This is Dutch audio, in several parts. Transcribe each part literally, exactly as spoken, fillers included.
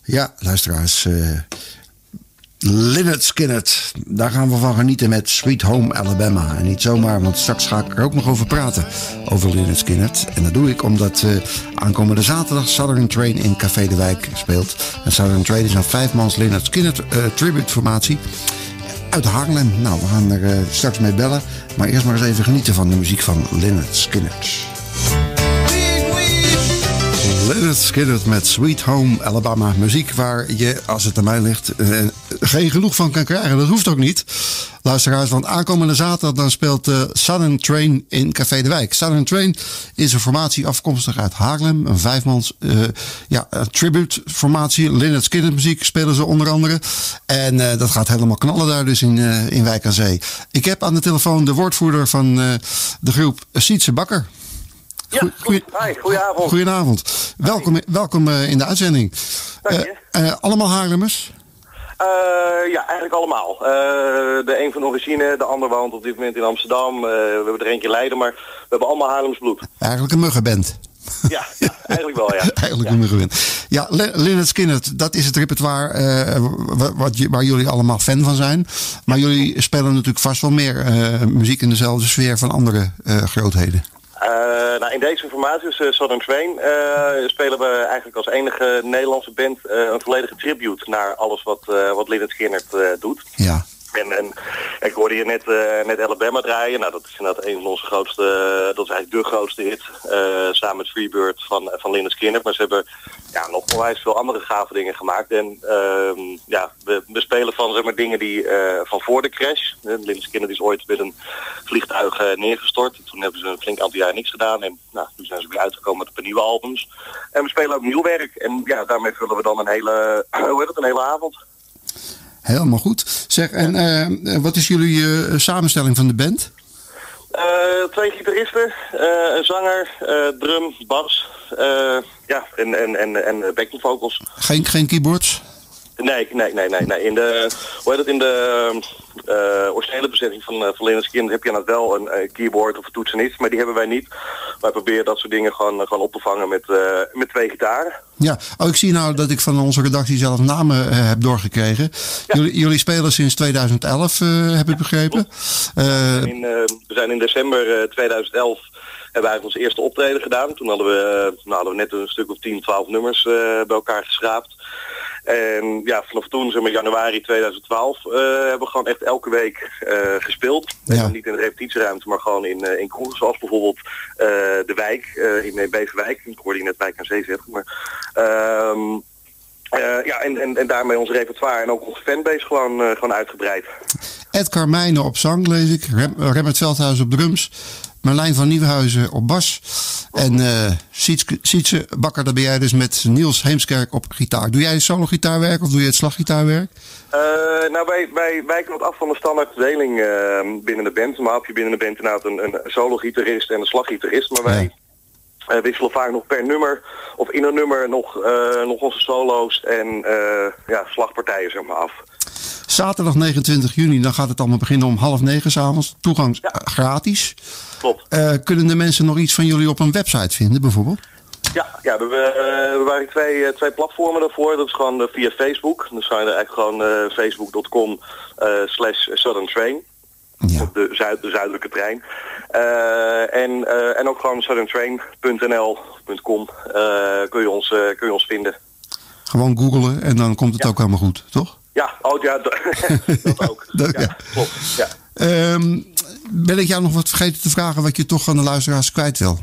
Ja, luisteraars. Uh, Lynyrd Skynyrd, daar gaan we van genieten met Sweet Home Alabama. En niet zomaar, want straks ga ik er ook nog over praten, over Lynyrd Skynyrd. En dat doe ik omdat uh, aankomende zaterdag Southern Train in Café de Wijk speelt. En Southern Train is een vijfmans Lynyrd Skynyrd uh, tribute-formatie uit Haarlem. Nou, we gaan er uh, straks mee bellen. Maar eerst maar eens even genieten van de muziek van Lynyrd Skynyrd. Lynyrd Skynyrd met Sweet Home Alabama. Muziek waar je, als het aan mij ligt, uh, geen genoeg van kan krijgen. Dat hoeft ook niet. Luisteraars, want aankomende zaterdag dan speelt uh, Southern Train in Café de Wijk. Southern Train is een formatie afkomstig uit Haarlem. Een vijfmans uh, ja, tribute formatie. Lynyrd Skynyrd muziek spelen ze onder andere. En uh, dat gaat helemaal knallen daar dus in, uh, in Wijk aan Zee. Ik heb aan de telefoon de woordvoerder van uh, de groep, Sietse Bakker. Ja, goeie, hi, goedenavond. Goedenavond. Welkom, welkom uh, in de uitzending. Dank je. Uh, uh, allemaal Haarlemmers? Uh, ja, eigenlijk allemaal. Uh, de een van origine, de ander woont op dit moment in Amsterdam. Uh, we hebben er eentje in Leiden, maar we hebben allemaal Haarlems bloed. Eigenlijk een muggenband. Ja, ja, eigenlijk wel, ja. Eigenlijk ja. een muggenband. Ja, Lynyrd Skynyrd, dat is het repertoire uh, wat, waar jullie allemaal fan van zijn. Maar jullie spelen natuurlijk vast wel meer uh, muziek in dezelfde sfeer van andere uh, grootheden. Uh, nou, in deze formatie, dus uh, Southern Train, uh, spelen we eigenlijk als enige Nederlandse band uh, een volledige tribute naar alles wat, uh, wat Lynyrd Skynyrd uh, doet. Ja. En, en ik hoorde hier net, uh, net Alabama draaien. Nou, dat is inderdaad een van onze grootste, uh, dat is eigenlijk de grootste hit. Uh, samen met Freebird van, van Lynyrd Skynyrd. Maar ze hebben ja, nog onwijs veel andere gave dingen gemaakt. En uh, ja, we, we spelen van, zeg maar, dingen die uh, van voor de crash. Uh, Lynyrd Skynyrd is ooit met een vliegtuig uh, neergestort. Toen hebben ze een flink aantal jaar niks gedaan. En nou, nu zijn ze weer uitgekomen met een paar nieuwe albums. En we spelen ook nieuw werk. En ja, daarmee vullen we dan een hele, hoe heet het, een hele avond. Helemaal goed. Zeg, en uh, wat is jullie uh, samenstelling van de band? Uh, twee gitaristen, uh, een zanger, uh, drum, bas, uh, ja, en, en, en, en backing vocals. Geen, geen keyboards? Nee, nee, nee, nee, nee. In de, hoe heet het, in de uh, originele bezetting van, uh, van Lynyrd Skynyrd heb je dan wel een uh, keyboard of een toetsenist, maar die hebben wij niet. Wij proberen dat soort dingen gewoon, uh, gewoon op te vangen met, uh, met twee gitaren. Ja, oh, ik zie nou dat ik van onze redactie zelf namen uh, heb doorgekregen. Ja. Jullie, jullie spelen sinds tweeduizend elf, uh, heb ik begrepen. Uh, we, zijn in, uh, we zijn in december uh, tweeduizend elf hebben we ons eerste optreden gedaan. Toen hadden we, uh, nou, hadden we net een stuk of tien, twaalf nummers uh, bij elkaar geschraapt. En ja, vanaf toen, zeg maar januari tweeduizend twaalf, uh, hebben we gewoon echt elke week uh, gespeeld. Ja. Niet in de repetitieruimte, maar gewoon in, uh, in kroegen, zoals bijvoorbeeld uh, de Wijk, uh, in Beverwijk. Ik hoorde je net Wijk aan Zee zeggen, maar... Uh, uh, ja, en, en, en daarmee ons repertoire en ook onze fanbase gewoon, uh, gewoon uitgebreid. Ed Carmijnen op zang, lees ik. Rem, Remmert Veldhuis op drums. Marlijn van Nieuwenhuizen op bas. En uh, Sietse, Sietse Bakker, daar ben jij dus met Niels Heemskerk op gitaar. Doe jij solo gitaarwerk of doe je het slaggitaarwerk? Uh, nou, wij, wij wijken wat af van de standaard verdeling uh, binnen de band. Maar heb je binnen de band inderdaad een, een solo-gitarist en een slaggitarist. Maar wij ja. uh, wisselen vaak nog per nummer of in een nummer nog, uh, nog onze solo's en uh, ja, slagpartijen, zeg maar, af. Zaterdag negenentwintig juni, dan gaat het allemaal beginnen om half negen 's avonds. Toegang ja. gratis. Klopt. Uh, kunnen de mensen nog iets van jullie op een website vinden, bijvoorbeeld? Ja, ja we, uh, we waren twee, uh, twee platformen daarvoor. Dat is gewoon uh, via Facebook. Dan zijn er eigenlijk gewoon uh, facebook dot com uh, slash Southern Train. Ja. Op de, zuid, de zuidelijke trein. Uh, en, uh, en ook gewoon southern train punt n l punt com uh, kun, je ons, uh, kun je ons vinden. Gewoon googlen en dan komt het ja. ook helemaal goed, toch? Ja, oh, ja dat, dat ook. dat, ja, ja. Klopt. Ja. Um, ben ik jou nog wat vergeten te vragen wat je toch aan de luisteraars kwijt wil?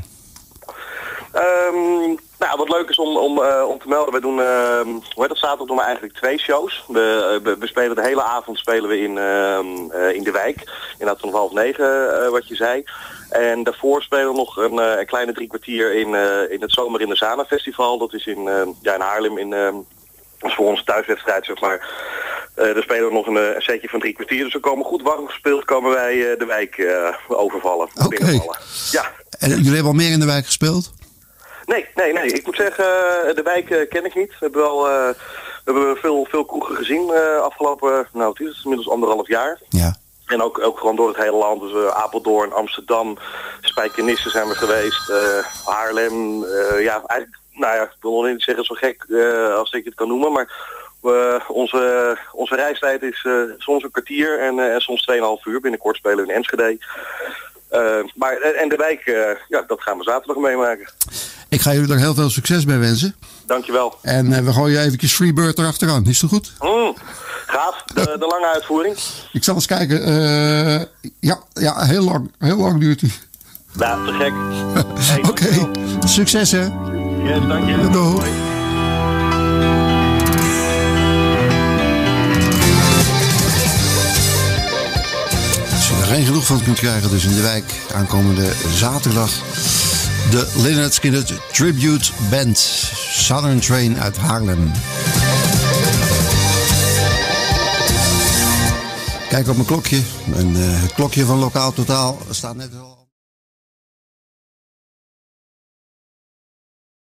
Um, nou, wat leuk is om, om, uh, om te melden, we doen, uh, hoe heet dat, zaterdag doen we eigenlijk twee shows. We, uh, we spelen de hele avond spelen we in, uh, uh, in de Wijk, inderdaad van half negen, uh, wat je zei. En daarvoor spelen we nog een, uh, een kleine drie kwartier in, uh, in het Zomer in de Zana Festival. Dat is in, uh, ja, in Haarlem, in, uh, dat is voor onze thuiswedstrijd, zeg maar. Uh, daar spelen we nog een, een setje van drie kwartier. Dus we komen goed warm gespeeld, komen wij uh, de wijk uh, overvallen. Oké. Okay. Ja. En jullie hebben al meer in de wijk gespeeld? Nee, nee, nee. Ik moet zeggen, de wijk uh, ken ik niet. We hebben wel uh, we hebben veel, veel kroegen gezien uh, afgelopen, nou het is inmiddels anderhalf jaar. Ja. En ook, ook gewoon door het hele land. Dus uh, Apeldoorn, Amsterdam, Spijkenisse zijn we geweest. Uh, Haarlem. Uh, ja, eigenlijk nou ja, ik wil nog niet zeggen zo gek uh, als ik het kan noemen, maar uh, onze, onze reistijd is uh, soms een kwartier en, uh, en soms twee en een half uur. Binnenkort spelen we in Enschede. Uh, maar, en de wijk, uh, ja, dat gaan we zaterdag meemaken. Ik ga jullie er heel veel succes bij wensen. Dankjewel. En uh, we gooien eventjes Freebird erachteraan. Is dat goed? Mm, gaaf. De, de lange uitvoering. Ik zal eens kijken. Uh, ja, ja, heel lang. Heel lang duurt die. Ja, te gek. Hey, Oké. Okay. Succes, hè. Yes, dank je. Doei. Als je er geen genoeg van kunt krijgen, dus in de wijk aankomende zaterdag. De Lynyrd Skynyrd Tribute Band. Southern Train uit Haarlem. Kijk op mijn klokje. En uh, het klokje van Lokaal Totaal staat net al.